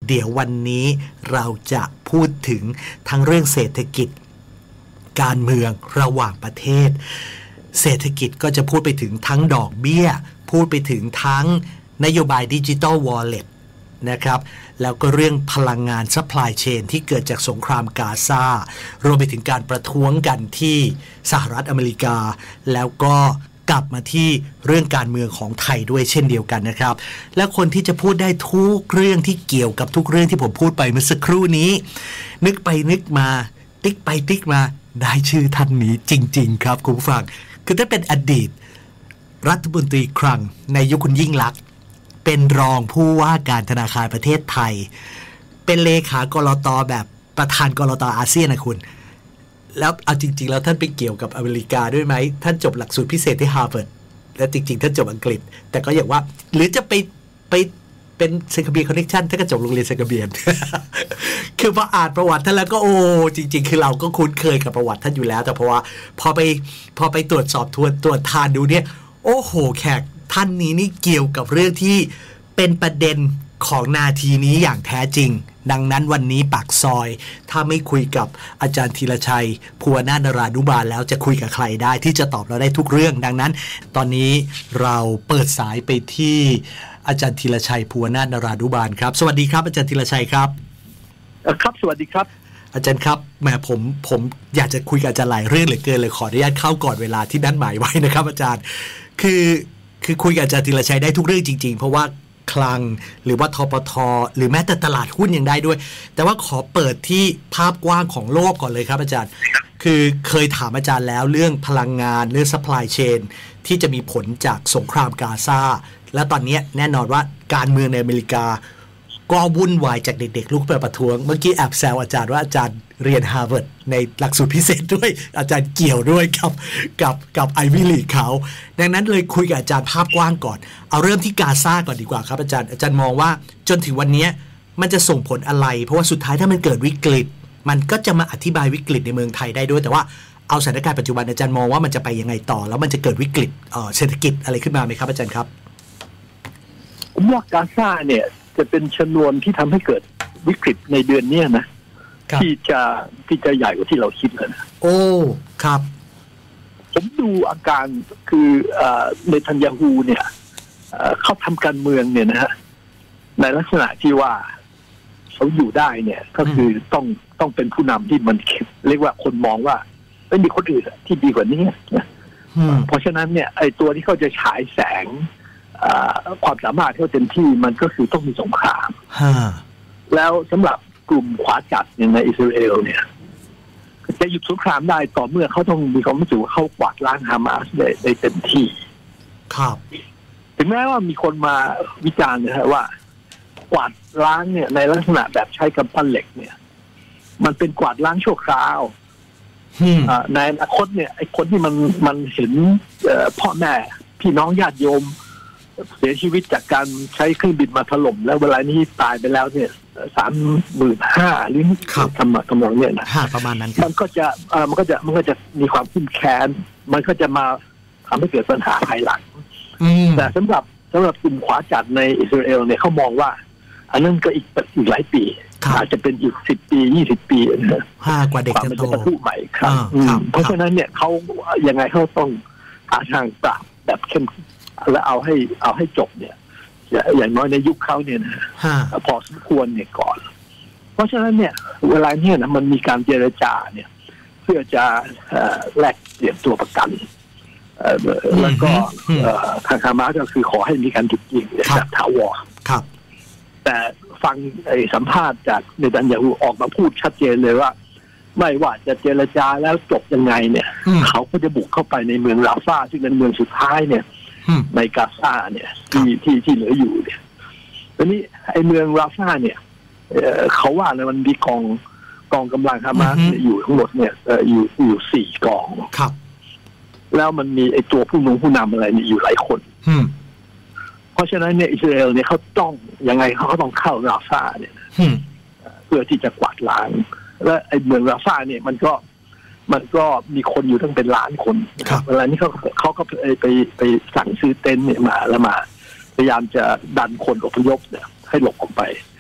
เดี๋ยววันนี้เราจะพูดถึงทั้งเรื่องเศรษฐกิจการเมืองระหว่างประเทศเศรษฐกิจก็จะพูดไปถึงทั้งดอกเบี้ยพูดไปถึงทั้งนโยบายดิจิทัลวอลเล็ตนะครับแล้วก็เรื่องพลังงานซัพพลายเชนที่เกิดจากสงครามกาซารวมไปถึงการประท้วงกันที่สหรัฐอเมริกาแล้วก็กลับมาที่เรื่องการเมืองของไทยด้วยเช่นเดียวกันนะครับและคนที่จะพูดได้ทุกเรื่องที่เกี่ยวกับทุกเรื่องที่ผมพูดไปเมื่อสักครู่นี้นึกไปนึกมาติ๊กไปติ๊กมาได้ชื่อท่านนี้จริงๆครับคุณผู้ฟังคือถ้าเป็นอดีตรัฐมนตรีคลังในยุคคุณยิ่งลักษณ์เป็นรองผู้ว่าการธนาคารประเทศไทยเป็นเลขากลต.แบบประธานกลต.อาเซียนนะคุณแล้วเอาจริงๆแล้วท่านไปเกี่ยวกับอเมริกาด้วยไหมท่านจบหลักสูตรพิเศษที่ฮาร์วาร์ดและจริงๆท่านจบอังกฤษแต่ก็อย่างว่าหรือจะไปเป็นเซนคาเบียนคอนเนคชั่นท่านก็จบโรงเรียนเซนคาเบียน คือพออ่านประวัติท่านแล้วก็โอ้จริงๆคือเราก็คุ้นเคยกับประวัติท่านอยู่แล้วแต่เพราะว่าพอไปตรวจสอบตรวจทานดูเนี่ยโอ้โหแขกท่านนี้นี่เกี่ยวกับเรื่องที่เป็นประเด็นของนาทีนี้อย่างแท้จริงดังนั้นวันนี้ปากซอยถ้าไม่คุยกับอาจารย์ธีรชัยภูวนาถนรานุบาลแล้วจะคุยกับใครได้ที่จะตอบเราได้ทุกเรื่องดังนั้นตอนนี้เราเปิดสายไปที่อาจารย์ธีรชัยภูวนาถนรานุบาลครับสวัสดีครับอาจารย์ธีรชัยครับครับสวัสดีครับอาจารย์ครับแหมผมอยากจะคุยกับอาจารย์หลายเรื่องเหลือเกินเลยขออนุญาตเข้าก่อนเวลาที่นัดหมายไว้นะครับอาจารย์คือคุยกับอาจารย์ธีรชัยได้ทุกเรื่องจริงๆเพราะว่าคลังหรือว่าทปท.หรือแม้แต่ตลาดหุ้นยังได้ด้วยแต่ว่าขอเปิดที่ภาพกว้างของโลกก่อนเลยครับอาจารย์คือเคยถามอาจารย์แล้วเรื่องพลังงานเรื่อง supply chain ที่จะมีผลจากสงครามกาซาและตอนนี้แน่นอนว่าการเมืองในอเมริกาก็วุ่นวายจากเด็กๆลุกไปประท้วงเมื่อกี้แอบแซวอาจารย์ว่าอาจารย์เรียนฮาร์วาร์ดในหลักสูตรพิเศษด้วยอาจารย์เกี่ยวด้วยกับไอวิลีเขาดังนั้นเลยคุยกับอาจารย์ภาพกว้างก่อนเอาเริ่มที่กาซาก่อนดีกว่าครับอาจารย์มองว่าจนถึงวันนี้มันจะส่งผลอะไรเพราะว่าสุดท้ายถ้ามันเกิดวิกฤตมันก็จะมาอธิบายวิกฤตในเมืองไทยได้ด้วยแต่ว่าเอาสถานการณ์ปัจจุบันอาจารย์มองว่ามันจะไปยังไงต่อแล้วมันจะเกิดวิกฤตเศรษฐกิจอะไรขึ้นมาไหมครับอาจารย์ครับผมว่ากาซาเนี่ยจะเป็นชนวนที่ทำให้เกิดวิกฤตในเดือนนี้นะที่จะใหญ่กว่าที่เราคิดเลยนะโอ้ครับผมดูอาการคือเนทันยาฮูเนี่ยเขาทำการเมืองเนี่ยนะฮะในลักษณะที่ว่าเขาอยู่ได้เนี่ยก็คือต้องเป็นผู้นำที่มันเรียกว่าคนมองว่าไม่มีคนอื่นที่ดีกว่านี้นะเพราะฉะนั้นเนี่ยไอ้ตัวที่เขาจะฉายแสงความสามารถเขาเต็มที่มันก็คือต้องมีสงครามแล้วสำหรับกลุ่มขวาจัดอย่างในอิสราเอลเนี่ยจะหยุดสงครามได้ต่อเมื่อเขาต้องมีความรู้สึกว่าเขากวาดล้างฮามาสได้เต็มที่ครับถึงแม้ว่ามีคนมาวิจารณ์นะฮะว่ากวาดล้างเนี่ยในลักษณะแบบใช้กำปั้นเหล็กเนี่ยมันเป็นกวาดล้างชั่วคราวในอนาคตเนี่ยไอ้คนที่มันเห็นพ่อแม่พี่น้องญาติโยมเสียชีวิตจากการใช้เครื่องบินมาถล่มแล้วเวลานี้ตายไปแล้วเนี่ย35,000หรือทำนองเนี่ยนะประมาณนั้นมันก็จะมีความคุ้มแค้นมันก็จะมาทำให้เกิดปัญหาภายหลังแต่สำหรับกลุ่มขวาจัดในอิสราเอลเนี่ยเขามองว่าอันนั้นก็อีกหลายปีอาจจะเป็นอีก10 ปี20 ปีนะกว่าเด็กจะโตผู้ใหม่ครับเพราะฉะนั้นเนี่ยเขายังไงเขาต้องหาทางปราบแบบเข้มแล้วเอาให้จบเนี่ยอย่างน้อยในยุคเขาเนี่ยนะพอสมควรเนี่ยก่อนเพราะฉะนั้นเนี่ยเวลาเนี่ยนะมันมีการเจรจาเนี่ยเพื่อจะแลกเปลี่ยนตัวประกันแล้วก็ทางฮามาสก็คือขอให้มีการหยุดยิงแบบถาวรแต่ฟังสัมภาษณ์จากเนทันยาฮูออกมาพูดชัดเจนเลยว่าไม่ว่าจะเจรจาแล้วจบยังไงเนี่ยเขาก็จะบุกเข้าไปในเมืองราฟาซึ่งเป็นเมืองสุดท้ายเนี่ยในกาซาเนี่ยที่เหลืออยู่เนี่ยตอนนี้ไอ้เมืองราฟาเนี่ยเขาว่าเนี่ยมันมีกองกำลังฮามาสอยู่ทั้งหมดเนี่ยอยู่4 กองครับแล้วมันมีไอ้ตัวผู้นำอะไรเนี่ยอยู่หลายคนเพราะฉะนั้นเนี่ยอิสราเอลเนี่ยเขาต้องยังไงเขาก็ต้องเข้าราฟาเนี่ยเพื่อที่จะกวาดล้างและไอ้เมืองราฟาเนี่ยมันก็มีคนอยู่ตั้งเป็นล้านคนเวลานี้เขาก็ไปสั่งซื้อเต็นท์เนี่ยมาแล้วมาพยายามจะดันคนอพยพเนี่ยให้หลบออกไป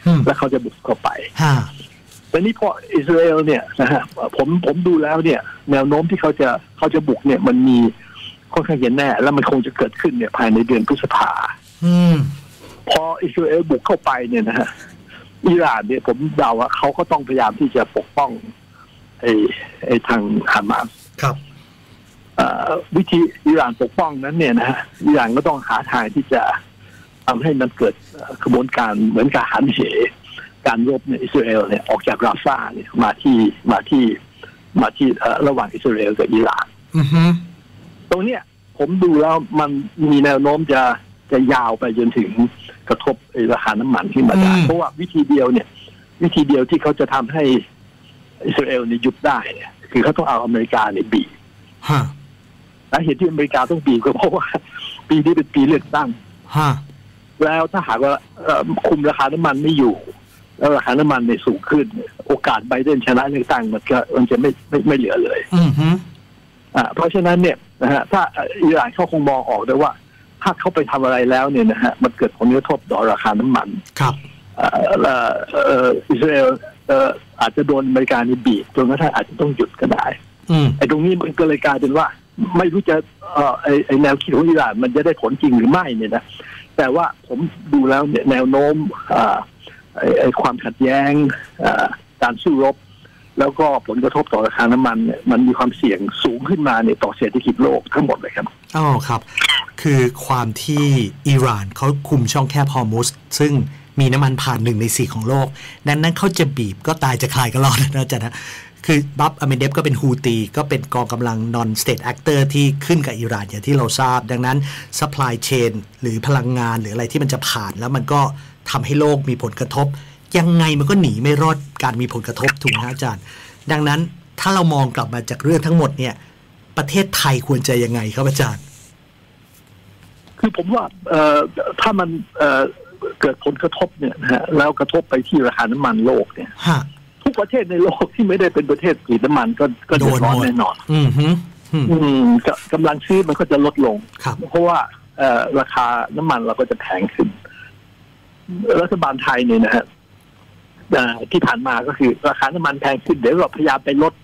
แล้วเขาจะบุกเข้าไปแต่นี่พออิสราเอลเนี่ยนะฮะผมดูแล้วเนี่ยแนวโน้มที่เขาจะบุกเนี่ยมันมีค่อนข้างจะแน่แล้วมันคงจะเกิดขึ้นเนี่ยภายในเดือนพฤษภาพออิสราเอลบุกเข้าไปเนี่ยนะฮะอิหร่านเนี่ยผมเดาว่าเขาก็ต้องพยายามที่จะปกป้องไอ้ทางฮามาสครับวิธีอิหร่านปกป้องนั้นเนี่ยนะฮะอิหร่านก็ต้องหาทางที่จะทำให้มันเกิดกระบวนการเหมือนกับหันเหการรบในอิสราเอลเนี่ยออกจากราฟาเนี่ยมาที่ระหว่างอิสราเอลกับอิหร่านตรงเนี้ยผมดูแล้วมันมีแนวโน้มจะยาวไปจนถึงกระทบราคาน้ำมันที่มาได้เพราะว่าวิธีเดียวที่เขาจะทำให้อิสราเอลเนี่ยยุบได้เนี่ยคือเขาต้องเอาอเมริกาเนี่ยบีบสาเหตุที่อเมริกาต้องบีบก็เพราะว่าปีนี้เป็นปีเลือกตั้งแล้วถ้าหากว่าคุมราคาน้ำมันไม่อยู่แล้วราคาน้ำมันในสูงขึ้นโอกาสไบเดนชนะเลือกตั้งมันจะไม่เหลือเลยเพราะฉะนั้นเนี่ยนะฮะถ้าอิหร่านเขาคงมองออกได้ว่าถ้าเขาไปทำอะไรแล้วเนี่ยนะฮะมันเกิดผลกระทบต่อราคาน้ำมันครับอิสราเอลอาจจะโดนอเมริกานี่บีบจนกระทั่งอาจจะต้องหยุดก็ได้ไอ้ตรงนี้มันก็เลยกลายเป็นว่าไม่รู้จะไอ้แนวคิดของอิหร่านมันจะได้ผลจริงหรือไม่เนี่ยนะแต่ว่าผมดูแล้วเนี่ยแนวโน้มไอ้ความขัดแย้งการสู้รบแล้วก็ผลกระทบต่อราคาน้ำมันเนี่ยมันมีความเสี่ยงสูงขึ้นมาเนี่ยต่อเศรษฐกิจโลกทั้งหมดเลยครับอ๋อครับคือความที่อิหร่านเขาคุมช่องแคบฮอร์มุซซึ่งมีน้ำมันผ่าน1 ใน 4ของโลกนั้นเขาจะบีบก็ตายจะคลายก็รอดนะจ๊ะนะคือบับอาเมเดฟก็เป็นฮูตีก็เป็นกองกำลัง non state actor ที่ขึ้นกับอิหร่านอย่างที่เราทราบดังนั้น supply chain หรือพลังงานหรืออะไรที่มันจะผ่านแล้วมันก็ทำให้โลกมีผลกระทบยังไงมันก็หนีไม่รอดการมีผลกระทบถูกไหมอาจารย์ดังนั้นถ้าเรามองกลับมาจากเรื่องทั้งหมดเนี่ยประเทศไทยควรจะยังไงครับอาจารย์คือผมว่าถ้ามันเกิดผลกระทบเนี่ยนะฮะแล้วกระทบไปที่ราคาน้ำมันโลกเนี่ยทุกประเทศในโลกที่ไม่ได้เป็นประเทศผลิตน้ำมันก็เดือดร้อนแน่นอนกำลังซื้อมันก็จะลดลงเพราะว่าราคาน้ำมันเราก็จะแพงขึ้นรัฐบาลไทยเนี่ยนะฮะที่ผ่านมาก็คือราคาน้ำมันแพงขึ้นเดี๋ยวเราพยายามไปลด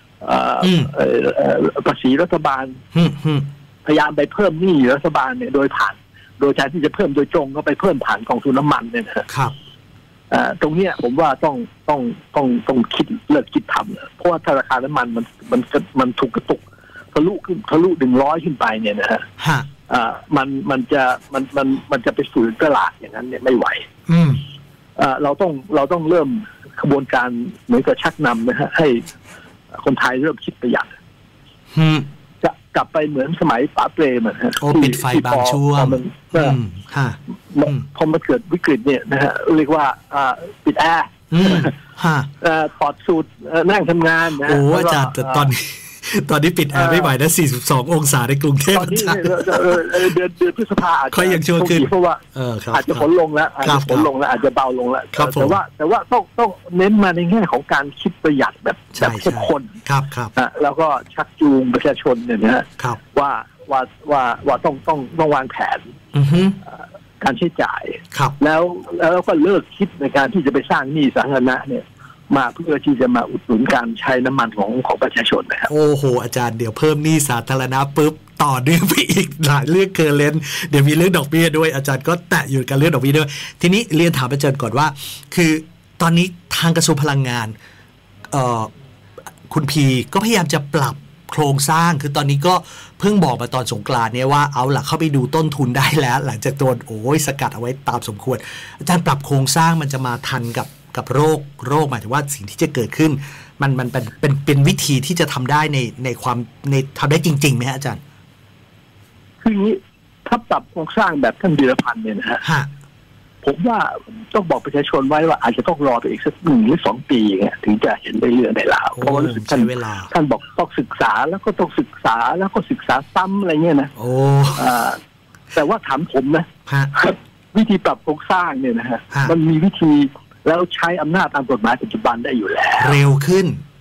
ภาษีรัฐบาลพยายามไปเพิ่มหนี้รัฐบาลเนี่ยโดยแทนที่จะเพิ่มโดยตรงก็ไปเพิ่มผ่านกองทุนน้ำมันเนี่ยนะครับตรงเนี้ยผมว่าต้องคิดเลิกคิดทำเพราะว่าถ้าราคาน้ำมันมันถูกกระตุกทะลุ100ขึ้นไปเนี่ยนะฮะมันจะไปฝืนตลาดอย่างนั้นเนี่ยไม่ไหวเราต้องเริ่มกระบวนการเหมือนกับชักนำนะฮะให้คนไทยเริ่มคิดประหยัดจะกลับไปเหมือนสมัยป๋าเปรมนะฮะปิดไฟบางช่วงพอมาเกิดวิกฤตเนี่ยนะฮะเรียกว่าปิดแอร์ถอดสูทนั่งทำงานนะโอ้อาจารย์แต่ตอนนี้ปิดแอร์ไม่ไหวนะ42 องศาในกรุงเทพตอนนี้เดือนพฤษภาอาจจะยังชั่วขึ้นเพราะว่าอาจจะฝนลงแล้วอาจจะเบาลงแล้วแต่ว่าต้องเน้นมาในแง่ของการคิดประหยัดแบบเข้มข้นแล้วก็ชักจูงประชาชนเนี่ยนะว่าต้องวางแผนการใช้จ่ายแล้วก็เลิกคิดในการที่จะไปสร้างหนี้สาธารณะเนี่ยมาเพื่อที่จะมาอุดหนุนการใช้น้ำมันของประชาชนนะครับโอ้โหอาจารย์เดี๋ยวเพิ่มหนี้สาธารณะปุ๊บต่อเนื่องไปอีกหลายเรื่องเกินเลนเดี๋ยวมีเรื่องดอกเบี้ยด้วยอาจารย์ก็แตะอยู่กับเรื่องดอกเบี้ยด้วยทีนี้เรียนถามอาจารย์ก่อนว่าคือตอนนี้ทางกระทรวงพลังงานคุณพีก็พยายามจะปรับโครงสร้างคือตอนนี้ก็เพิ่งบอกมาตอนสงกรานต์เนี่ยว่าเอาล่ะเข้าไปดูต้นทุนได้แล้วหลังจากโดนสกัดเอาไว้ตามสมควรอาจารย์ปรับโครงสร้างมันจะมาทันกับโรคหมายถึงว่าสิ่งที่จะเกิดขึ้นมันเป็นวิธีที่จะทำได้ในความในทำได้จริงๆไหมฮะอาจารย์คืออย่างนี้ถ้าปรับโครงสร้างแบบท่านวีรพันธ์เนี่ยนะฮะผมว่าต้องบอกประชาชนไว้ว่าอาจจะต้องรอไปอีกสัก1 หรือ 2 ปีเงี้ยถึงจะเห็นได้เรื่องได้ราวเพราะว่ารู้สึกท่านบอกต้องศึกษาแล้วก็ต้องศึกษาแล้วก็ศึกษาซ้ำอะไรเงี้ยนะแต่ว่าถามผมนะวิธีปรับโครงสร้างเนี่ยนะฮะมันมีวิธีแล้วใช้อำนาจตามกฎหมายปัจจุบันได้อยู่แล้วเร็วขึ้น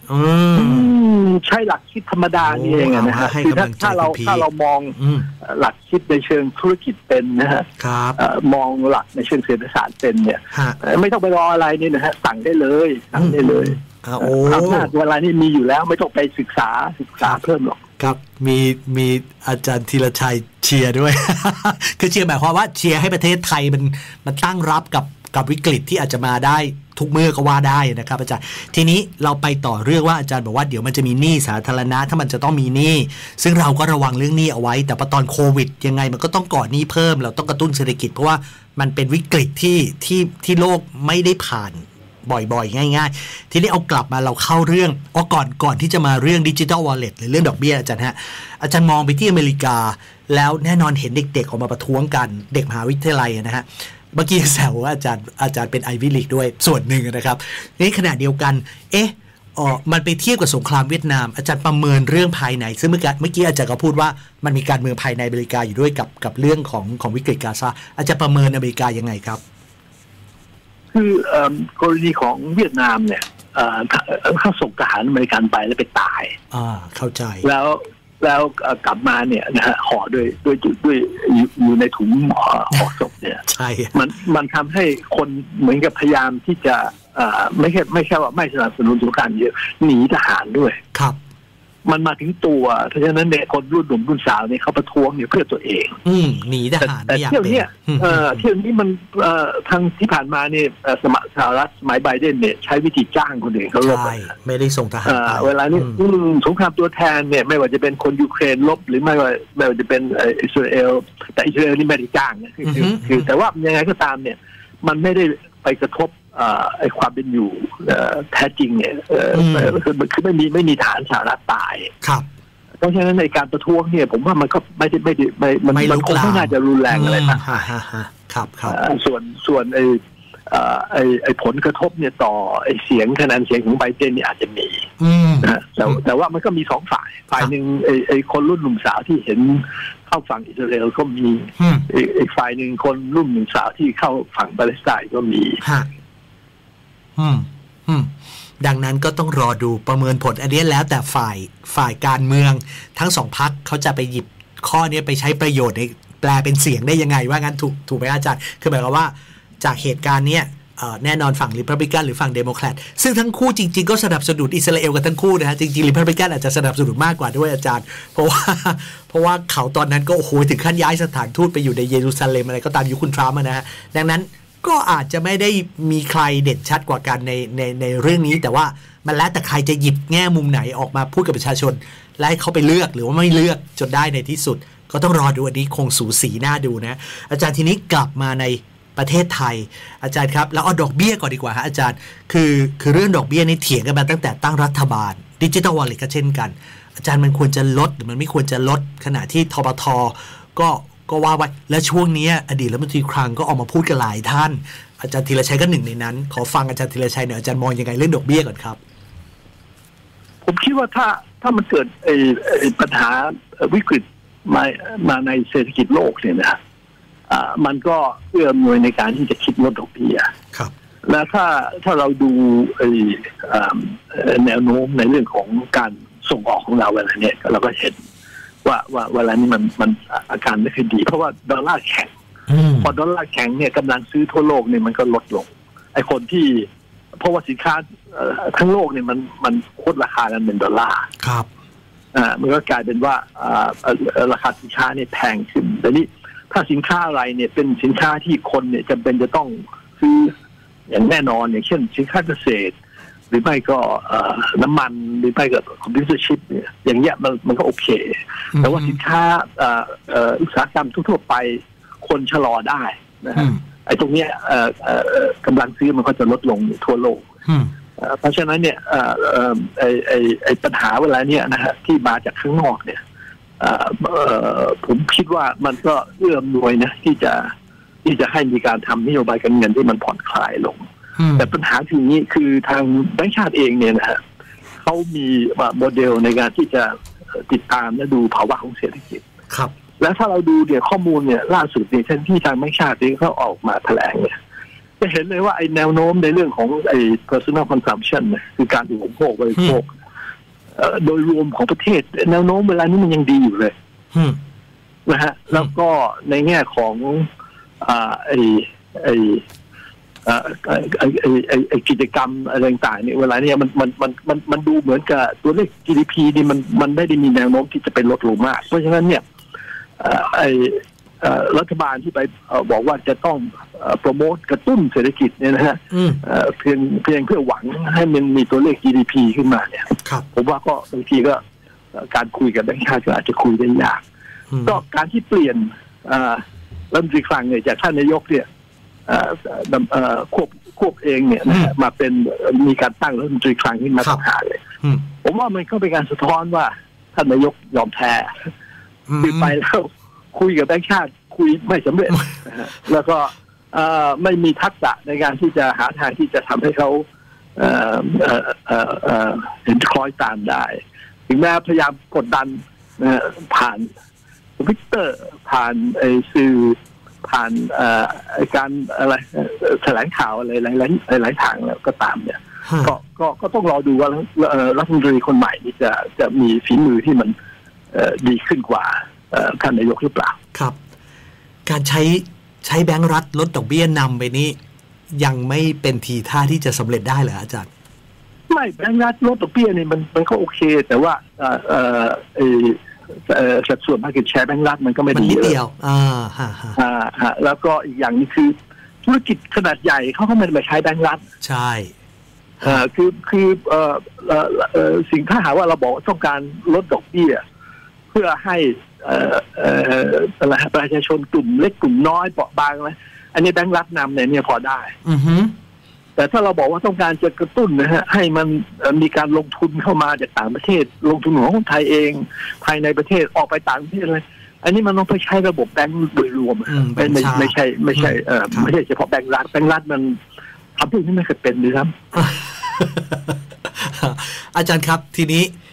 ใช้หลักคิดธรรมดานี่เองนะฮะคือถ้าเรามองหลักคิดในเชิงธุรกิจเป็นนะฮะมองหลักในเชิงเศรษฐศาสตร์เป็นเนี่ยไม่ต้องไปรออะไรนี่นะฮะสั่งได้เลยอำนาจเวลานี่มีอยู่แล้วไม่ต้องไปศึกษาเพิ่มหรอกครับมีอาจารย์ธีรชัยเชียร์ด้วย คือเชียร์หมายความว่าเชียร์ให้ประเทศไทยมันตั้งรับกับวิกฤตที่อาจจะมาได้ทุกเมื่อก็ว่าได้นะครับอาจารย์ทีนี้เราไปต่อเรื่องว่าอาจารย์บอกว่าเดี๋ยวมันจะมีหนี้สาธารณะถ้ามันจะต้องมีหนี้ซึ่งเราก็ระวังเรื่องหนี้เอาไว้แต่พอตอนโควิดยังไงมันก็ต้องก่อหนี้เพิ่มเราต้องกระตุ้นเศรษฐกิจเพราะว่ามันเป็นวิกฤตที่โลกไม่ได้ผ่านบ่อยๆง่ายๆทีนี้เอากลับมาเราเข้าเรื่องก่อนที่จะมาเรื่อง Digital Wallet หรือเรื่องดอกเบี้ยอาจารย์ฮะอาจารย์มองไปที่อเมริกาแล้วแน่นอนเห็นเด็กๆออกมาประท้วงกันเด็กมหาวิทยาลัยนะฮะเมื่อกี้แซวว่าอาจารย์เป็นไอวิลีกด้วยส่วนหนึ่งนะครับในขณะเดียวกันมันไปเทียบกับสงครามเวียดนามอาจารย์ประเมินเรื่องภายในซึ่งเมื่อกี้อาจารย์ก็พูดว่ามันมีการเมืองภายในอเมริกาอยู่ด้วยกับเรื่องของวิกฤตกาซาอาจารย์ประเมินอเมริกายังไงครับคือกรณีของเวียดนามเนี่ยเขาส่งทหารอเมริกันไปแล้วไปตายเข้าใจแล้วกลับมาเนี่ยนะฮะห่อด้วยอยู่ในถุงห่อศพเนี่ยใช่มันทำให้คนเหมือนกับพยายามที่จะไม่ใช่ว่าไม่สนับสนุนสงครามเยอะหนีทหารด้วยครับมันมาถึงตัวเพราะฉะนั้นเนี่ยคนรุ่นหนุ่มรุ่นสาวเนี่ยเขาประท้วงเนี่ยเพื่อตัวเองหนีทหารแต่เที่ยวนี้มันทางที่ผ่านมาเนี่ยสหรัฐสมัยไบเดนเนี่ยใช้วิธีจ้างคนอื่นเขารบไม่ได้ส่งทหารเวลานี้สงครามตัวแทนเนี่ยไม่ว่าจะเป็นคนยูเครนลบหรือไม่ว่าจะเป็นอิสราเอลแต่อิสราเอลนี่ไม่ได้จ้างนะคือแต่ว่ายังไงก็ตามเนี่ยมันไม่ได้ไปกระทบไอ้ความเป็นอยู่แท้จริงเนี่ยคือไม่มีฐานสาระตายครับเพราะฉะนั้นในการประท้วงเนี่ยผมว่ามันก็ไม่มันคงไม่น่าจะรุนแรงอะไรนะครับส่วนไอ้ผลกระทบเนี่ยต่อไอ้เสียงคะแนนเสียงของไบเดนเนี่ยอาจจะมีนะแต่ว่ามันก็มีสองฝ่ายหนึ่งไอ้คนรุ่นหนุ่มสาวที่เห็นเข้าฝั่งอิสราเอลก็มีอีกฝ่ายหนึ่งคนรุ่นหนุ่มสาวที่เข้าฝั่งปาเลสไตน์ก็มีดังนั้นก็ต้องรอดูประเมินผลอันนี้แล้วแต่ฝ่ายการเมืองทั้งสองพรรคเขาจะไปหยิบข้อนี้ไปใช้ประโยชน์ในแปลเป็นเสียงได้ยังไงว่างั้นถูกไหมอาจารย์คือหมายความว่าจากเหตุการณ์เนี้ยแน่นอนฝั่งริพับลิกันหรือฝั่งเดโมแครตซึ่งทั้งคู่จริงๆก็สนับสนุนอิสราเอลกันทั้งคู่นะฮะจริงๆริพับลิกันอาจจะสนับสนุนมากกว่าด้วยอาจารย์เพราะว่าเขาตอนนั้นก็โอ้โหถึงขั้นย้ายสถานทูตไปอยู่ในเยรูซาเล็มอะไรก็ตามยุคคุณทรัมป์นะฮะดังนั้นก็อาจจะไม่ได้มีใครเด่นชัดกว่ากันในเรื่องนี้แต่ว่ามันแล้วแต่ใครจะหยิบแง่มุมไหนออกมาพูดกับประชาชนและให้เขาไปเลือกหรือว่าไม่เลือกจนได้ในที่สุดก็ต้องรอดูอันนี้คงสูสีน่าดูนะอาจารย์ทีนี้กลับมาในประเทศไทยอาจารย์ครับแล้วเอาดอกเบี้ยก่อนดีกว่าฮะอาจารย์คือเรื่องดอกเบี้ยนี่เถียงกันมาตั้งแต่ตั้งรัฐบาล Digital Wallet ก็เช่นกันอาจารย์มันควรจะลดหรือมันไม่ควรจะลดขณะที่ทบท.ก็ว่าไว้และช่วงนี้อดีตรัฐมนตรีคลังก็ออกมาพูดกันหลายท่านอาจารย์ธีรชัยก็หนึ่งในนั้นขอฟังอาจารย์ธีรชัยหน่อยอาจารย์มองยังไงเรื่องดอกเบี้ยก่อนครับผมคิดว่าถ้ามันเกิดปัญหาวิกฤตมาในเศรษฐกิจโลกเนี่ยนะมันก็เอื้ออำนวยในการที่จะคิดลดดอกเบี้ยครับและถ้าเราดูแนวโน้มในเรื่องของการส่งออกของเราเวลาเนี้ยเราก็เห็นว่าเวลานี้มันอาการไม่ค่อยดีเพราะว่าดอลลาร์แข็งพอดอลลาร์แข็งเนี่ยกำลังซื้อทั่วโลกเนี่ยมันก็ลดลงไอ้คนที่เพราะว่าสินค้าทั้งโลกเนี่ยมันโคตรราคากันเป็นดอลลาร์ครับมันก็กลายเป็นว่าราคาสินค้าเนี่ยแพงขึ้นแต่นี้ถ้าสินค้าอะไรเนี่ยเป็นสินค้าที่คนเนี่ยจำเป็นจะต้องซื้ออย่างแน่นอนอย่างเช่นสินค้าเกษตรหรือไม่ก็น้ำมันหรือไม่ก็คอมพิวเตอร์ชิปเนี่ยอย่างเงี้ยมันก็โอเคแต่ว่าสินค้าอุตสาหกรรมทั่วไปคนชะลอได้นะฮะไอ้ตรงเนี้ยกำลังซื้อมันก็จะลดลงทั่วโลกเพราะฉะนั้นเนี่ยไอ้ปัญหาเวลาเนี้ยนะฮะที่มาจากข้างนอกเนี่ยผมคิดว่ามันก็เอื้ออำนวยนะที่จะให้มีการทำนโยบายการเงินที่มันผ่อนคลายลงแต่ปัญหาทีนี้คือทางแบงก์ชาติเองเนี่ยนะฮะเขามีโมเดลในการที่จะติดตามและดูภาวะของเศรษฐกิจครับแล้วถ้าเราดูเนี่ยข้อมูลเนี่ยล่าสุดเนี่ยที่ทางแบงก์ชาติเองเขาออกมาแถลงเนี่ยจะเห็นเลยว่าไอ้แนวโน้มในเรื่องของไอ้ personal consumption เนี่ยคือการอุปโภคบริโภคโดยรวมของประเทศแนวโน้มเวลานี้มันยังดีอยู่เลยนะฮะแล้วก็ในแง่ของกิจกรรมอะไรต่างๆเนี่ยเวลาเนี่ยมันดูเหมือนกับตัวเลข GDP นี่มันไม่ได้มีแนวโน้มที่จะเป็นลดลงมากเพราะฉะนั้นเนี่ยรัฐบาลที่ไปบอกว่าจะต้องโปรโมทกระตุ้นเศรษฐกิจเนี่ยนะฮะเพียงเพื่อหวังให้มันมีตัวเลข GDP ขึ้นมาเนี่ยผมว่าก็บางทีก็การคุยกับแบงก์ชาติก็อาจจะคุยได้ยากก็การที่เปลี่ยนรัฐมนตรีคลังเนี่ยจากท่านนายกเนี่ยควบเองเนี่ยมาเป็นมีการตั้งรัฐมนตรีคลังขึ้นมาต่างหากเลยผมว่ามันก็เป็นการสะท้อนว่าท่านนายกยอมแพ้คือไปแล้วคุยกับแบงก์ชาติคุยไม่สำเร็จแล้วก็ไม่มีทักษะในการที่จะหาทางที่จะทำให้เขาเห็นคล้อยตามได้ถึงแม้พยายามกดดันผ่านทวิตเตอร์ผ่านสื่อผ่านการอะไรแถลงข่าวอะไรหลายทางแล้วก็ตามเนี่ยก็ต้องรอดูว่ารัฐมนตรีคนใหม่นี่จะมีฝีมือที่มันดีขึ้นกว่าท่านนายกหรือเปล่าครับการใช้แบงก์รัฐลดดอกเบี้ยนำไปนี้ยังไม่เป็นทีท่าที่จะสำเร็จได้เหรออาจารย์ไม่แบงก์รัฐลดดอกเบี้ยนี่มันก็โอเคแต่ว่าสัดส่วน market share แบงก์รัฐมันก็ไม่ดีเดียวแล้วก็อีกอย่างนึงคือธุรกิจขนาดใหญ่เขาก็ไม่ได้ใช้แบงก์รัฐใช่คือสิ่งถ้าหาว่าเราบอกต้องการลดดอกเบี้ยเพื่อให้ประชาชนกลุ่มเล็กกลุ่มน้อยเปราะบางนะอันนี้แบงก์รัฐนำเนี่ยพอได้แต่ถ้าเราบอกว่าต้องการจะกระตุ้นนะฮะให้มันมีการลงทุนเข้ามาจากต่างประเทศลงทุนของคนไทยเองภายในประเทศออกไปต่างประเทศเลยอันนี้มันต้องไปใช้ระบบแบงก์โดยรวมไม่ใช่เฉพาะแบงก์รัฐมันทำพวกนี้ไม่เคยเป็นเลยครับอาจารย์ครับที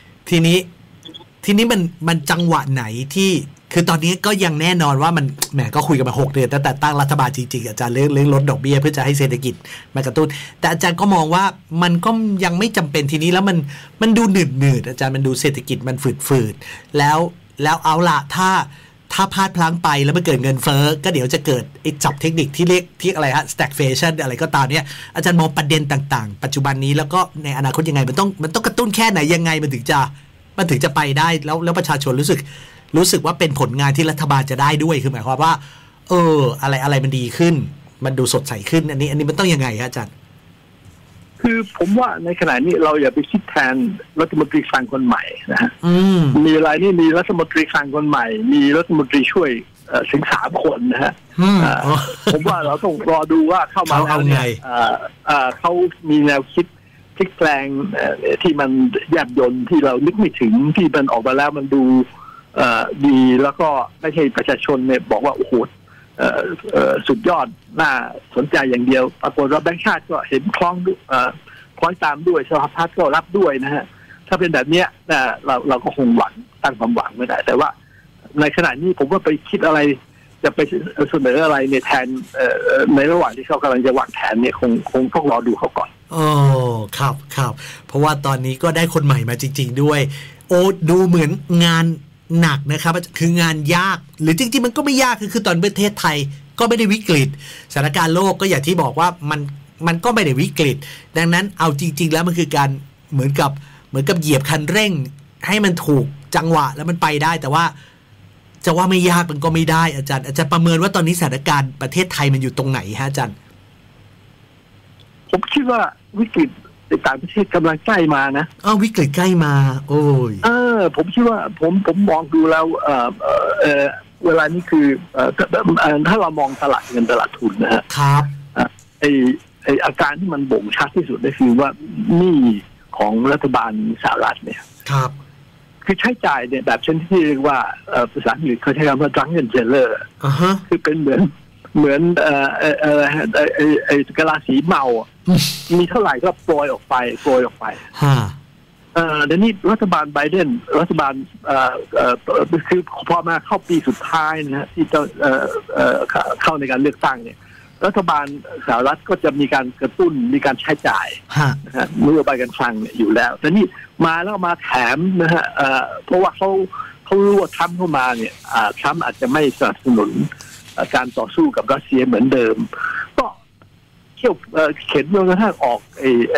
นี้มันจังหวะไหนที่คือตอนนี้ก็ยังแน่นอนว่ามันแหมก็คุยกันมา6 เดือนตั้งแต่ตั้งรัฐบาลจริงๆอาจารย์เรื่องลดดอกเบี้ยเพื่อจะให้เศรษฐกิจมากระตุ้นแต่อาจารย์ก็มองว่ามันก็ยังไม่จำเป็นทีนี้แล้วมันดูหนืดอาจารย์มันดูเศรษฐกิจมันฝืดแล้วเอาละถ้าพลาดพลั้งไปแล้วมันเกิดเงินเฟ้อก็เดี๋ยวจะเกิดไอ้จับเทคนิคที่เรียกที่อะไรฮะ stagflation อะไรก็ตามเนี่ยอาจารย์มองประเด็นต่างๆปัจจุบันนี้แล้วก็ในอนาคตยังไงมันต้องกระตุ้นแค่ไหนยังไงมันถึงจะไปได้แล้วประชาชนรู้สึกว่าเป็นผลงานที่รัฐบาลจะได้ด้วยคือหมายความว่าอะไรมันดีขึ้นมันดูสดใสขึ้นอันนี้มันต้องยังไงฮะอาจารย์คือผมว่าในขณะนี้เราอย่าไปคิดแทนรัฐมนตรีคลังคนใหม่นะฮะมีอะไรนี่มีรัฐมนตรีคลังคนใหม่มีรัฐมนตรีช่วยถึง3 คนนะฮะผมว่าเราต้องรอดูว่าเข้ามาแล้วเนี่ยเขามีแนวคิดพลิกแปลงที่มันแยบยลที่เรานึกไม่ถึงที่มันออกมาแล้วมันดูดีแล้วก็ไม่ใช่ประชาชนเนี่ยบอกว่าโอ้โหสุดยอดน่าสนใจอย่างเดียวปรากฏว่าแบงก์ชาติก็เห็นคล้อยตามด้วยสภาพัฒน์ก็รับด้วยนะฮะถ้าเป็นแบบนี้เราก็คงหวังตั้งความหวังไม่ได้แต่ว่าในขณะนี้ผมว่าไปคิดอะไรจะไปเสนออะไรในแทนในระหว่างที่เขากำลังจะวางแผนเนี่ยคงต้องรอดูเขาก่อนครับเพราะว่าตอนนี้ก็ได้คนใหม่มาจริงๆด้วยดูเหมือนงานหนักนะครับคืองานยากหรือจริงๆมันก็ไม่ยากคือตอนประเทศไทยก็ไม่ได้วิกฤตสถานการณ์โลกก็อย่างที่บอกว่ามันก็ไม่ได้วิกฤตดังนั้นเอาจริงๆแล้วมันคือการเหมือนกับเหยียบคันเร่งให้มันถูกจังหวะแล้วมันไปได้แต่ว่าจะว่าไม่ยากมันก็ไม่ได้อาจารย์ประเมินว่าตอนนี้สถานการณ์ประเทศไทยมันอยู่ตรงไหนฮะอาจารย์ผมคิดว่าวิกฤตในต่างประเทศกำลังใกล้มานะวิกฤตใกล้มาโอ้ยผมคิดว่าผมมองดูแล้วเวลานี้คือถ้าเรามองตลาดเงินตลาดทุนนะฮะครับไออาการที่มันบ่งชัดที่สุดก็คือว่าหนี้ของรัฐบาลสหรัฐเนี่ยครับคือใช้จ่ายเนี่ยแบบชนิดที่เรียกว่าภาษาอังกฤษเขาใช้คำว่า drunken sailor คือเป็นเหมือนกะลาสีเมามีเท่าไหร่ก็โปรยออกไปเดี๋ยวนี้รัฐบาลไบเดนรัฐบาลคือพอมาเข้าปีสุดท้ายนะฮะที่จะเข้าในการเลือกตั้งเนี่ยรัฐบาลสหรัฐก็จะมีการกระตุ้นมีการใช้จ่ายนโยบายการคลังเนี่ยอยู่แล้วแต่นี่มาแล้วมาแถมนะฮะเพราะว่าเขารู้ว่าทรัมป์เข้ามาเนี่ยทรัมป์อาจจะไม่สนับสนุนการต่อสู้กับรัสเซียเหมือนเดิมก็เขี่ยวเข็นจนกระทั่งออก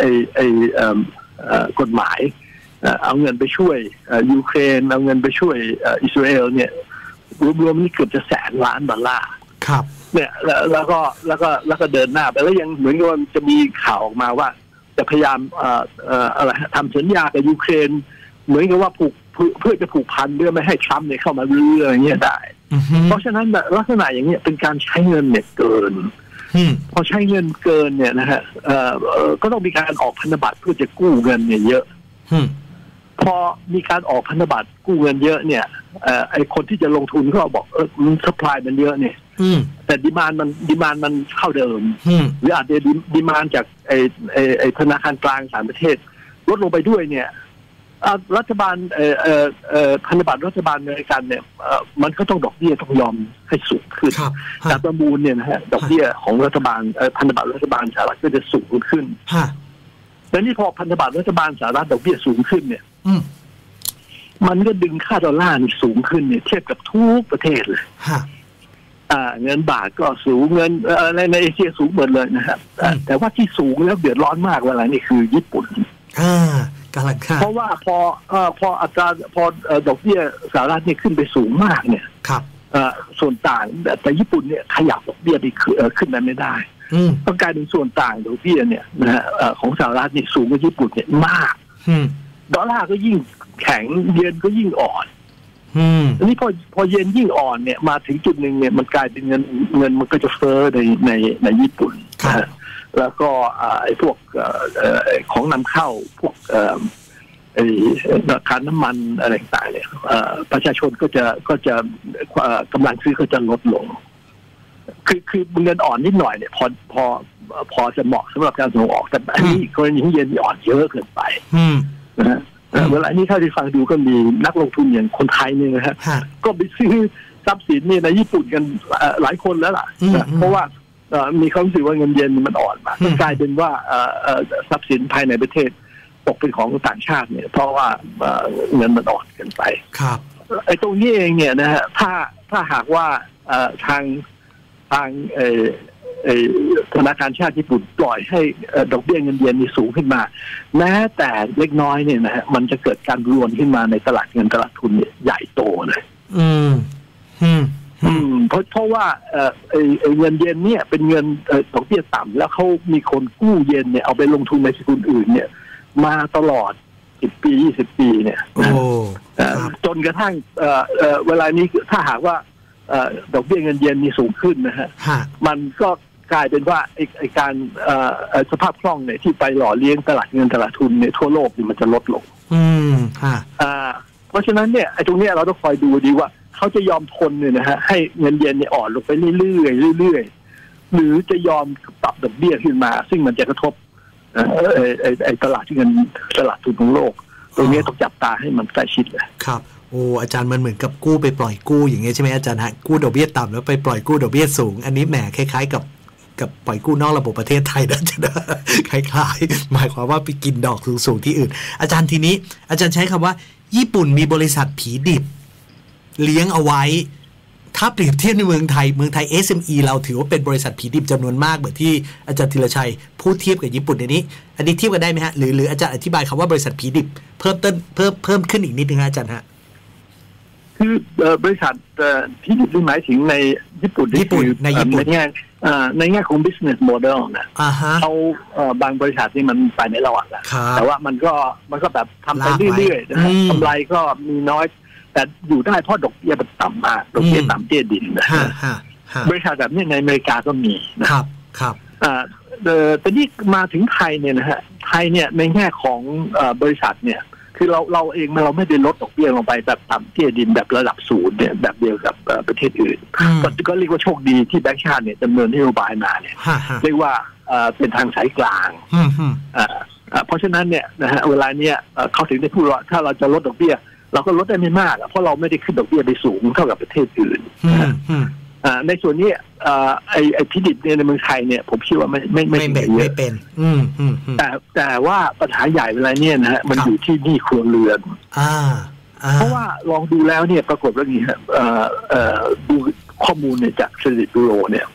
กฎหมายเอาเงินไปช่วยยูเครนเอาเงินไปช่วยอิสราเอลเนี่ยรวมๆนี่เกือบจะ$100 ล้านครับเนี่ยแล้วก็เดินหน้าไปแล้วยังเหมือนกับว่าจะมีข่าวออกมาว่าจะพยายามอะไรทำสัญญากับยูเครนเหมือนกับว่าเพื่อจะผูกพันเพื่อไม่ให้ทรัมป์เนี่ยเข้ามารื้ออะไรเงี้ยได้เพราะฉะนั้นลักษณะอย่างเงี้ยเป็นการใช้เงินเนี่ยเกินพอใช้เงินเกินเนี่ยนะฮะก็ต้องมีการออกพันธบัตรเพื่อจะกู้เงินเนี่ยเยอะพอมีการออกพันธบัตรกู้เงินเยอะเนี่ยไอคนที่จะลงทุนก็บอกมันซัพพลายมันเยอะเนี่ยแต่ดีมานมันเท่าเดิมหรืออาจจะดีมานจากไอธนาคารกลางต่างประเทศลดลงไปด้วยเนี่ยรัฐบาลพันธบัตรรัฐบาลอเมริกันเนี่ยมันก็ต้องดอกเบี้ยต้องยอมให้สูงขึ้นการประมูลเนี่ยนะฮะดอกเบี้ยของรัฐบาลพันธบัตรรัฐบาลสหรัฐก็จะสูงขึ้นแต่นี่พอพันธบัตรรัฐบาลสหรัฐดอกเบี้ยสูงขึ้นเนี่ยมันก็ดึงค่าดอลลาร์นี่สูงขึ้นเนี่ยเทียบกับทุกประเทศเลยเงินบาทก็สูงเงินในเอเชียสูงหมดเลยนะครับแต่ว่าที่สูงแล้วเดือดร้อนมากเวลานี่คือญี่ปุ่นเพราะว่าพออัตราพอดอกเบี้ยสหรัฐนี่ขึ้นไปสูงมากเนี่ยส่วนต่างแต่ญี่ปุ่นเนี่ยขยับดอกเบี้ยไปขึ้นไปไม่ได้ต้องกลายเป็นส่วนต่างดอกเบี้ยเนี่ยนะฮะของสหรัฐนี่สูงกว่าญี่ปุ่นเนี่ยมากดอลลาร์ก็ยิ่งแข็งเยนก็ยิ่งอ่อนอันนี้พอเยนยิ่งอ่อนเนี่ยมาถึงจุดหนึ่งเนี่ยมันกลายเป็นเงินมันก็จะเฟ้อในญี่ปุ่นแล้วก็ไอ้พวกของนำเข้าพวกราคาน้ำมันอะไรต่างๆเนี่ยประชาชนก็จะกำลังซื้อก็จะลดลงคือเงินอ่อนนิดหน่อยเนี่ยพอจะเหมาะสำหรับการส่งออกแต่อันนี้กรณีเยนอ่อนเยอะเกินไปนะฮะเวลานี้ถ้าที่ฟังดูก็มีนักลงทุนอย่างคนไทยเนี่ยนะฮะก็ไปซื้อทรัพย์สินนี่ในญี่ปุ่นกันหลายคนแล้วล่ะเพราะว่ามีความรู้สึกว่าเงินเยนมันอ่อนมากกลายเป็นว่าทรัพย์สินภายในประเทศตกเป็นของต่างชาติเนี่ยเพราะว่าเงินมันอ่อนเกินไปครับไอ้ตรงนี้เองเนี่ยนะฮะถ้าหากว่าทางธนาคารชาติญี่ปุ่นปล่อยให้ดอกเบี้ยเงินเยนนี่สูงขึ้นมาแม้แต่เล็กน้อยเนี่ยนะฮะมันจะเกิดการรวนขึ้นมาในตลาดเงินตลาดทุนเนี่ยใหญ่โตเลยเพราะว่าเงินเยนเนี่ยเป็นเงินดอกเบี้ยต่ำแล้วเขามีคนกู้เยนเนี่ยเอาไปลงทุนในสกุลอื่นเนี่ยมาตลอด10 ปี 20 ปีเนี่ยจนกระทั่งเวลานี้ถ้าหากว่าดอกเบี้ยเงินเยนมีสูงขึ้นนะฮะมันก็กลายเป็นว่าไอ้การสภาพคล่องเนี่ยที่ไปหล่อเลี้ยงตลาดเงินตลาดทุนเนี่ยทั่วโลกนี่มันจะลดลงเพราะฉะนั้นเนี่ยไอ้ตรงนี้เราต้องคอยดูดีว่าเขาจะยอมทนเนี่ยนะฮะให้เงินเยนเนี่ยอ่อนลงไปเรื่อยๆหรือจะยอมปรับดอกเบี้ยขึ้นมาซึ่งมันจะกระทบไอ้ตลาดเงินตลาดทุนของโลกตรงนี้ต้องจับตาให้มันใกล้ชิดเลยครับโอ้อาจารย์มันเหมือนกับกู้ไปปล่อยกู้อย่างเงี้ยใช่ไหมอาจารย์ฮะกู้ดอกเบี้ยต่ำแล้วไปปล่อยกู้ดอกเบี้ยสูงอันนี้แหมคล้ายๆกับปล่อยกู้นอกระบบประเทศไทยนะจ๊ะคล้ายๆหมายความว่าไปกินดอกสูงๆที่อื่นอาจารย์ทีนี้อาจารย์ใช้คำว่าญี่ปุ่นมีบริษัทผีดิบเลี้ยงเอาไว้ถ้าเปรียบเทียบในเมืองไทยSME เราถือว่าเป็นบริษัทผีดิบจำนวนมากเหมือนที่อาจารย์ธีรชัยพูดเทียบกับญี่ปุ่นในนี้อันนี้เทียบกันได้ไหมฮะหรืออาจารย์อธิบายคำว่าบริษัทผีดิบเพิ่มขึ้นอีกนิดนึงอาจารย์ฮะคือบริษัทผีดิบหมายถึงในญี่ปุ่นในแง่ของ business model นะเขาบางบริษัทนี่มันไปไม่รอดแล้วแต่ว่ามันก็แบบทำไปเรื่อยๆนะครับกำไรก็มีน้อยแต่อยู่ได้เพราะดอกเบี้ยมันต่ำมากดอกเบี้ยต่ำเตี้ยดินนะบริษัทแบบนี้ในอเมริกาก็มีนะครับแต่นี่มาถึงไทยเนี่ยนะฮะไทยเนี่ยในแง่ของบริษัทเนี่ยคือเราเองเราไม่ได้ลดดอกเบี้ยลงไปแบบต่ำเตี้ยดินแบบระดับศูนย์เนี่ยแบบเดียวกับประเทศอื่นก็เรียกว่าโชคดีที่แบงก์ชาติเนี่ยดำเนินนโยบายมาเนี่ยเรียกว่าเป็นทางสายกลางเพราะฉะนั้นเนี่ยนะฮะเวลาเนี้ยเขาถึงได้พูดว่าถ้าเราจะลดดอกเบี้ยเราก็ลดได้ไม่มากเพราะเราไม่ได้ขึ้นดอกเบี้ยไปสูงเท่ากับประเทศอื่นในส่วนนี้ไอ้พิดิบเนี่ยในเมืองไทยเนี่ยผมคิดว่าไม่เป็นแต่ว่าปัญหาใหญ่เวลาเนี่ยนะฮะมันอยู่ที่หนี้ครัวเรือนเพราะว่าลองดูแล้วเนี่ยปรากฏว่านี่ฮะดูข้อมูลเนี่ยจากเครดิตบูโรเนี่ย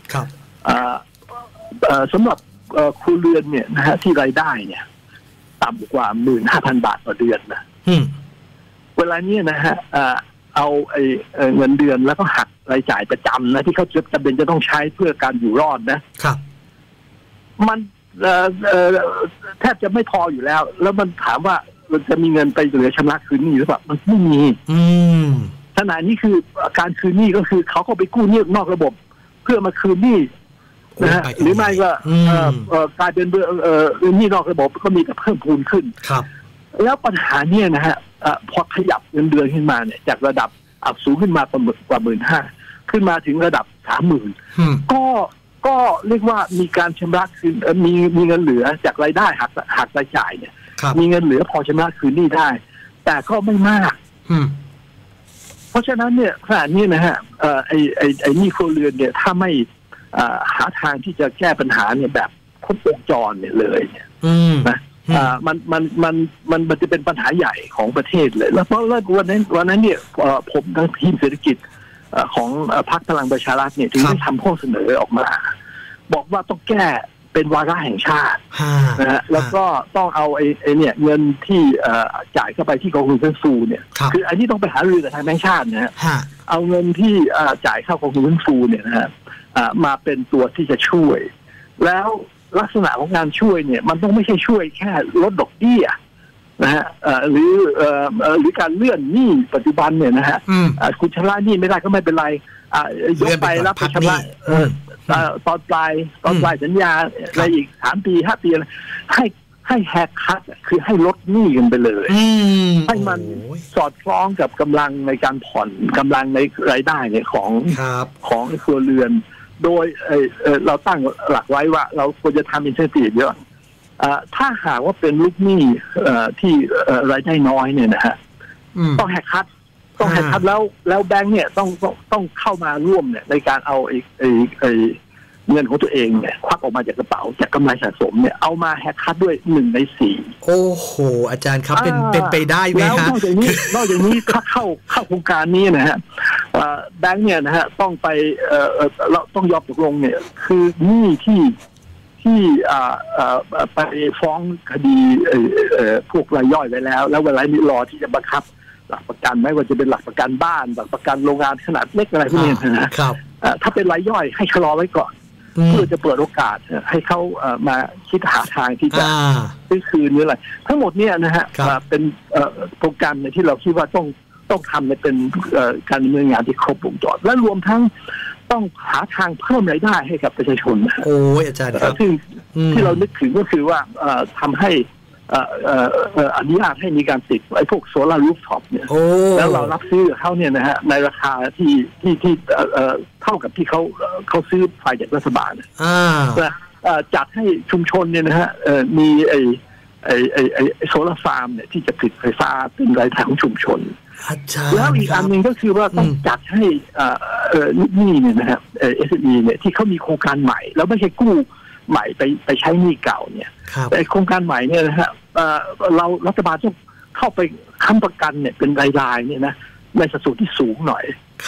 สำหรับครัวเรือนเนี่ยนะฮะที่รายได้เนี่ยต่ำกว่า 15,000 บาทต่อเดือนนะเวลานี้นะฮะเอาเงินเดือนแล้วก็หักรายจ่ายประจำนะที่เขาจำเป็นจะต้องใช้เพื่อการอยู่รอดนะครับมันแทบจะไม่พออยู่แล้วแล้วมันถามว่ามันจะมีเงินไปเหลือชำระคืนหนี้หรือเปล่ามันไม่มีขณะนี้คือการคืนหนี้ก็คือเขาก็ไปกู้หนี้นอกระบบเพื่อมาคืนหนี้นะฮะหรือไม่ก็กลายเป็นหนี้นอกระบบก็มีแต่เพิ่มพูนขึ้นครับแล้วปัญหาเนี่ยนะฮะพอขยับเงินเดือนขึ้นมาเนี่ยจากระดับสูงขึ้นมากว่า 15,000 ขึ้นมาถึงระดับ 30,000 ก็เรียกว่ามีการชำระคืนมีเงินเหลือจากรายได้หักรายจ่ายเนี่ยมีเงินเหลือพอชำระคืนหนี้ได้แต่ก็ไม่มากเพราะฉะนั้นเนี่ยขณะนี้นะฮะไอ้หนี้ครัวเรือนเนี่ยถ้าไม่หาทางที่จะแก้ปัญหาเนี่ยแบบครบวงจรเนี่ยเลยเนี่ยนะมันจะเป็นปัญหาใหญ่ของประเทศเลยแล้วเพราะวันนั้นเนี่ยผมทั้งทีมเศรษฐกิจของพรรคพลังประชารัฐเนี่ยถึงได้ทำข้อเสนอออกมาบอกว่าต้องแก้เป็นวาระแห่งชาตินะฮะแล้วก็ต้องเอาไอ้เนี่ยเงินที่จ่ายเข้าไปที่กองทุนฟื้นฟูเนี่ยคืออันนี้ต้องไปหารือกับทางแบงก์ชาตินะฮะเอาเงินที่จ่ายเข้ากองทุนฟื้นฟูเนี่ยนะฮะมาเป็นตัวที่จะช่วยแล้วลักษณะของการช่วยเนี่ยมันต้องไม่ใช่ช่วยแค่ลดดอกเบี้ยนะฮะหรือการเลื่อนหนี้ปัจจุบันเนี่ยนะฮะคุณชำระหนี้ไม่ได้ก็ไม่เป็นไรยกไปรับไปชำระตอนปลายสัญญาอะไรอีก3 ปี 5 ปีอะไรให้แฮกคัทคือให้ลดหนี้กันไปเลยให้มันสอดคล้องกับกำลังในการผ่อนกำลังในรายได้เนี่ยของครัวเรือนโดยเราตั้งหลักไว้ว่าเราควรจะทำอินเซนทีฟเยอะถ้าหากว่าเป็นลูกหนี้ที่รายได้น้อยเนี่ยนะฮะต้องแฮกคัทแล้วแบงค์เนี่ยต้องเข้ามาร่วมเนี่ยในการเอาเงินของตัวเองเนี่ยควักออกมาจากกระเป๋าจากกำไรสะสมเนี่ยเอามาแฮกคัทด้วย1 ใน 4 โอ้โหอาจารย์ครับเป็นไปได้ไหมครับแล้วนอกจากนี้ถ้าเข้าโครงการนี้นะฮะแบงค์เนี่ยนะฮะต้องไปเราต้องยอมตกลงเนี่ยคือหนี้ที่ไปฟ้องคดีพวกรายย่อยไว้แล้วเวลานี้รอที่จะบังคับหลักประกันไม่ว่าจะเป็นหลักประกันบ้านหลักประกันโรงงานขนาดเล็กอะไรพวกนี้นะครับถ้าเป็นรายย่อยให้ชะลอไว้ก่อนเพื่อจะเปิดโอกาสให้เขามาคิดหาทางที่จะซื้อคืนหรืออะไรทั้งหมดเนี่ยนะฮะเป็นโปรแกรมที่เราคิดว่าต้องทำเป็นการดำเนินงานที่ครบวงจรและรวมทั้งต้องหาทางเพิ่มรายได้ให้กับประชาชนโอ้ยอาจารย์ครับที่เรานึกถึงก็คือว่าทำให้อนุญาตให้มีการติดไอ้พวกโซลาร์รูฟท็อปเนี่ยแล้วเรารับซื้อเขาเนี่ยนะฮะในราคาที่เท่ากับที่เขาซื้อไฟจากรัฐบาลจัดให้ชุมชนเนี่ยนะฮะมีไอ้โซลาร์ฟาร์มเนี่ยที่จะผลิตไฟฟ้าเป็นรายได้ของชุมชนแล้วอีกอันหนึ่งก็คือว่าต้องจัดให้ลูกหนี้เนี่ยนะฮะSME เนี่ยที่เขามีโครงการใหม่แล้วไม่ใช่กู้ใหม่ไปใช้หนี้เก่าเนี่ยแต่โครงการใหม่เนี่ยนะฮะเรารัฐบาลต้องเข้าไปค้ำประกันเนี่ยเป็นรายๆเนี่ยนะในสัดส่วนที่สูงหน่อย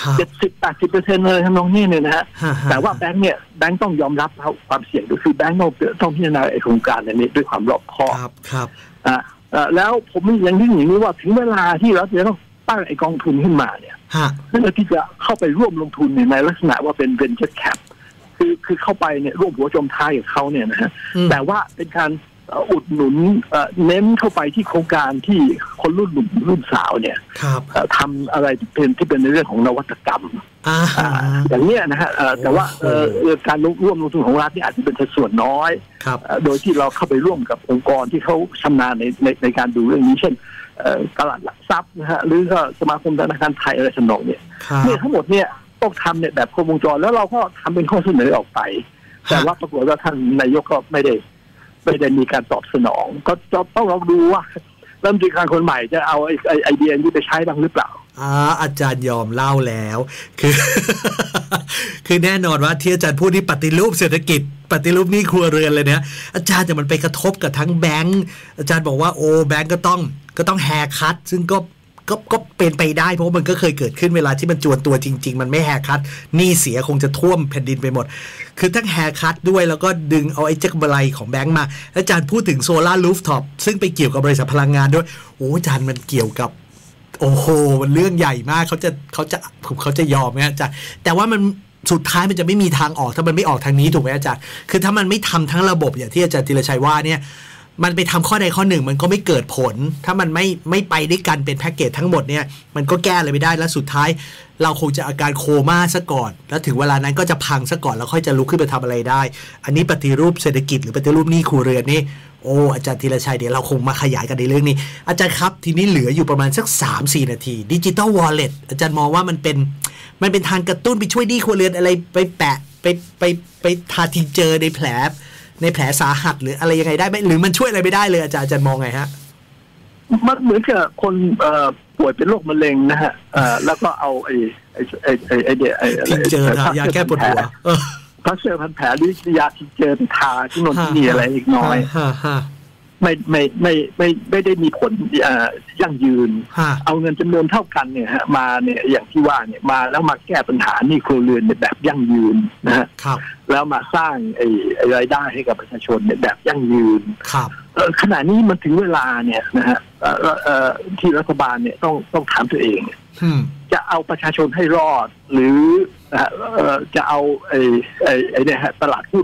70-80% เลยทั้งน้องนี่เนี่ยนะฮะแต่ว่าแบงค์ต้องยอมรับความเสี่ยงก็คือแบงค์ต้องพิจารณาโครงการนี้ด้วยความรอบคอบครับแล้วผมยังนึกอย่างนี้ว่าถึงเวลาที่เราจะต้องตั้งไอกองทุนขึ้นมาเนี่ยเพื่อที่จะเข้าไปร่วมลงทุนในลักษณะว่าเป็น venture cap คือเข้าไปเนี่ยร่วมหัวจมท้ายกับเขาเนี่ยนะฮะแต่ว่าเป็นการอุดหนุนเน้นเข้าไปที่โครงการที่คนรุ่นหนุ่มรุ่นสาวเนี่ยทำอะไรที่เป็นในเรื่องของนวัตกรรมอย่างนี้นะฮะแต่ว่าการร่วมลงทุนของรัฐนี่อาจจะเป็นส่วนน้อยโดยที่เราเข้าไปร่วมกับองค์กรที่เขาชำนาญในการดูเรื่องนี้เช่นตลาดหลักทรัพย์นะฮะหรือก็สมาคมธนาคารไทยอะไรสนองเนี่ยทั้งหมดเนี่ยต้องทำเนี่ยแบบครบวงจรแล้วเราก็ทำเป็นข้อเสนอออกไปแต่ว่าปรากฏว่าท่านนายกก็ไม่ได้มีการตอบสนองก็ต้องลองดูว่ารัฐมนตรีคลังคนใหม่จะเอาไอเดียนี้ไปใช้บ้างหรือเปล่าอาจารย์ยอมเล่าแล้วคือ คือแน่นอนว่าที่อาจารย์พูดนี่ปฏิรูปเศรษฐกิจปฏิรูปหนี้ครัวเรือนเลยเนี่ยอาจารย์จะมันไปกระทบกับทั้งแบงก์อาจารย์บอกว่าโอ้แบงก์ก็ต้องแฮร์คัทซึ่งก็เป็นไปได้เพราะมันก็เคยเกิดขึ้นเวลาที่มันจวนตัวจริงๆมันไม่แฮร์คัทหนี้เสียคงจะท่วมแผ่นดินไปหมดคือทั้งแฮร์คัทด้วยแล้วก็ดึงเอาไอ้เจ้ากำไรของแบงก์มาอาจารย์พูดถึงโซล่ารูฟท็อปซึ่งไปเกี่ยวกับบริษัทพลังงานด้วยโอ้อาจารย์มันเกี่ยวกับโอ้โหมันเรื่องใหญ่มากเขาจะยอมไหมอาจารย์แต่ว่ามันสุดท้ายมันจะไม่มีทางออกถ้ามันไม่ออกทางนี้ถูกไหมอาจารย์คือถ้ามันไม่ทำทั้งระบบอย่างที่อาจารย์ธีรชัยว่าเนี่ยมันไปทำข้อใดข้อหนึ่งมันก็ไม่เกิดผลถ้ามันไม่ไปด้วยกันเป็นแพ็กเกจทั้งหมดเนี่ยมันก็แก้อะไรไม่ได้แล้วสุดท้ายเราคงจะอาการโคม่าซะก่อนแล้วถึงเวลานั้นก็จะพังซะก่อนแล้วค่อยจะลุกขึ้นไปทำอะไรได้อันนี้ปฏิรูปเศรษฐกิจหรือปฏิรูปหนี้ครัวเรือนนี่โอ้อาจารย์ธีรชัยเดี๋ยวเราคงมาขยายกันในเรื่องนี้อาจารย์ครับทีนี้เหลืออยู่ประมาณสัก 3-4 นาทีดิจิตอลวอลเล็ตอาจารย์มองว่ามันเป็นทางกระตุ้นไปช่วยหนี้ครัวเรือนอะไรไปแปะไปทาทิงเจอในแผลสาหัสหรืออะไรยังไงได้ไหมหรือมันช่วยอะไรไม่ได้เลยอาจารย์มองไงฮะมันเหมือนกับคนป่วยเป็นโรคมะเร็งนะฮะแล้วก็เอาไอ้เดี๋ยวทิงเจอยาแก้ปวดหัวพักเซอร์พันแผลหรือยาทิงเจอทาที่นนที่นี่อะไรอีกน้อยไม่ได้มีผลยั่งยืนเอาเงินจำนวนเท่ากันเนี่ยฮะมาเนี่ยอย่างที่ว่าเนี่ยมาแล้วมาแก้ปัญหาหนี้ครัวเรือนในแบบยั่งยืนนะฮะแล้วมาสร้างไอ้รายได้ให้กับประชาชนในแบบยั่งยืนขณะนี้มันถึงเวลาเนี่ยนะฮะที่รัฐบาลเนี่ยต้องถามตัวเองจะเอาประชาชนให้รอดหรือจะเอาไอ้เนี่ยฮะตลาดหุ้น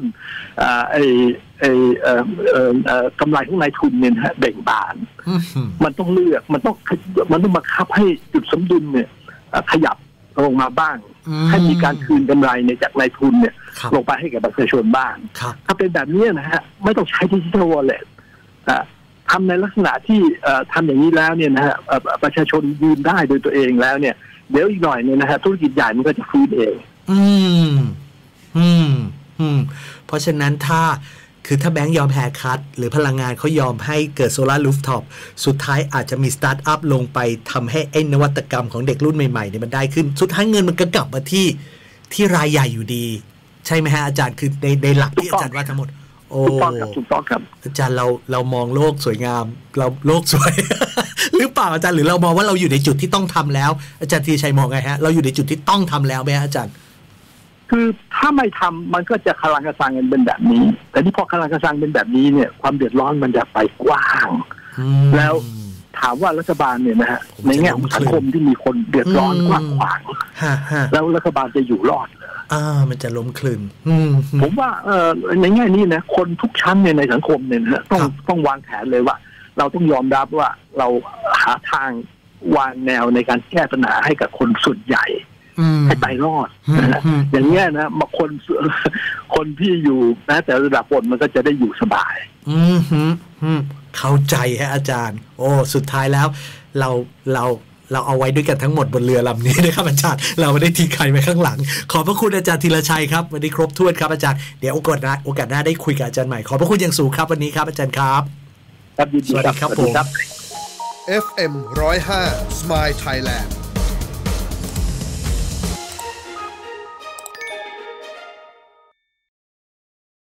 กำไรของนายทุนเนี่ยฮะเบ่งบานมันต้องเลือกมันต้องบังคับให้จุดสมดุลเนี่ยขยับลงมาบ้างให้มีการคืนกำไรในจากนายทุนเนี่ยลงไปให้กับประชาชนบ้างถ้าเป็นแบบนี้นะฮะไม่ต้องใช้ดิจิทัลวอลเล็ตทำในลักษณะที่ทำอย่างนี้แล้วเนี่ยนะฮะประชาชนยืนได้โดยตัวเองแล้วเนี่ยเดี๋ยวอีกหน่อยเนี่ยนะฮะธุรกิจใหญ่มันก็จะฟื้นเองเพราะฉะนั้นถ้าแบงก์ยอมแฮร์คัทหรือพลังงานเขายอมให้เกิดโซลาร์รูฟท็อปสุดท้ายอาจจะมีสตาร์ทอัพลงไปทำให้ไอ้นวัตกรรมของเด็กรุ่นใหม่ๆเนี่ยมันได้ขึ้นสุดท้ายเงินมันก็กลับมาที่รายใหญ่อยู่ดีใช่ไหมฮะอาจารย์คือในหลักที่อาจารย์ว่าทั้งหมดถูกต้องครับอาจารย์เรามองโลกสวยงามเราโลกสวย หรือเปล่าอาจารย์หรือเรามองว่าเราอยู่ในจุดที่ต้องทำแล้วอาจารย์ธีรชัยมองไงฮะเราอยู่ในจุดที่ต้องทำแล้วไหมอาจารย์คือถ้าไม่ทำมันก็จะคลังกระซังกันเป็นแบบนี้แต่ที่พอคลังกระซังเป็นแบบนี้เนี่ยความเดือดร้อนมันจะไปกว้างแล้วถามว่ารัฐบาลเนี่ยนะฮะในแง่ของสังคมที่มีคนเดือดร้อนกว้างขวางแล้วรัฐบาลจะอยู่รอดมันจะล้มคลืนผมว่าในแง่นี้นะคนทุกชั้นในสังคมเนี่ยนะต้องวางแผนเลยว่าเราต้องยอมรับว่าเราหาทางวางแนวในการแก้ปัญหาให้กับคนส่วนใหญ่ให้ไปรอดอย่างเงี้ยนะมาคนที่อยู่นะแต่ระดับบนมันก็จะได้อยู่สบายเข้าใจฮะอาจารย์โอ้สุดท้ายแล้วเราเอาไว้ด้วยกันทั้งหมดบนเรือลำนี้นะครับอาจารย์เราไม่ได้ทิ้งใครไว้ข้างหลังขอบพระคุณอาจารย์ธีรชัยครับวันนี้ครบถ้วนครับอาจารย์เดี๋ยวโอกาสหน้าได้คุยกับอาจารย์ใหม่ขอบพระคุณอย่างสูงครับวันนี้ครับอาจารย์ครับสวัสดีครับผม FM 105 Smile Thailand